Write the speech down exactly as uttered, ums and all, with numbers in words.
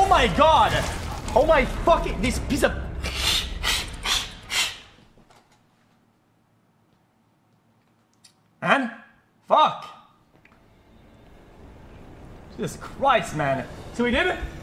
Oh my god! Oh my fucking... This piece of... Man? Fuck! Jesus Christ, man. So we did it?